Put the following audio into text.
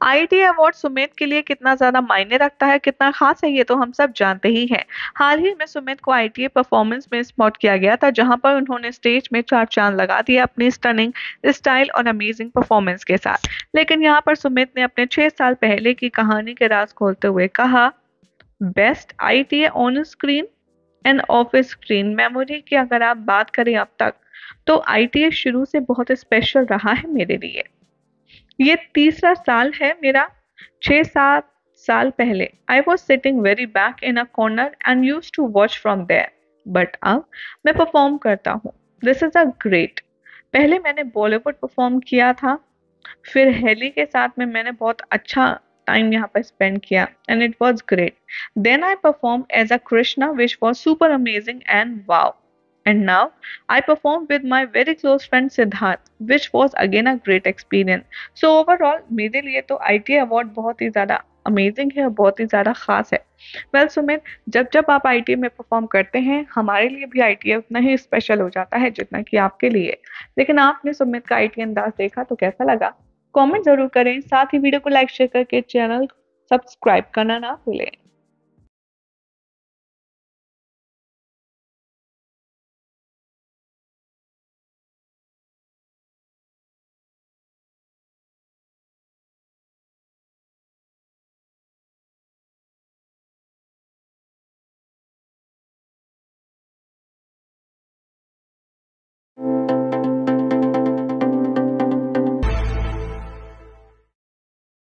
IT award Sumit के लिए कितना ज्यादा मायने रखता है, कितना खास है, ये तो हम सब जानते ही हैं। हाल ही में सुमित को आईटीए परफॉर्मेंस में स्पॉट किया गया था, जहां पर उन्होंने स्टेज में चार चांद लगा दिए अपनी स्टनिंग स्टाइल और अमेजिंग परफॉर्मेंस के साथ। लेकिन यहाँ पर सुमित ने अपने 6 साल पहले की कहानी के राज खोलते हुए कहा, best ITA on screen and off screen memory की अगर आप बात करें अब तक, तो आईटीए शुरू से बहुत स्पेशल रहा है मेरे लिए। ये तीसरा साल है मेरा। 6-7 साल पहले I was sitting very back in a corner and use to watch from there, but अब मैं परफॉर्म करता हूँ। This is a great. पहले मैंने बॉलीवुड परफॉर्म किया था, फिर हेली के साथ में मैंने बहुत अच्छा टाइम यहाँ पर स्पेंड किया and it was great. Then I perform as a Krishna which was super amazing and wow. And now I perform with my very close friend Siddharth, which was again a great experience. So overall मेरे लिए तो IT award बहुत ही ज़्यादा amazing है और बहुत ही ज़्यादा खास है। वेल सुमित, जब जब आप आईटी में परफॉर्म करते हैं, हमारे लिए भी आईटी उतना ही स्पेशल हो जाता है जितना कि आपके लिए। लेकिन आपने सुमित का आईटी अंदाज देखा तो कैसा लगा? कमेंट जरूर करें, साथ ही वीडियो को लाइक शेयर करके चैनल सब्सक्राइब करना ना भूलें।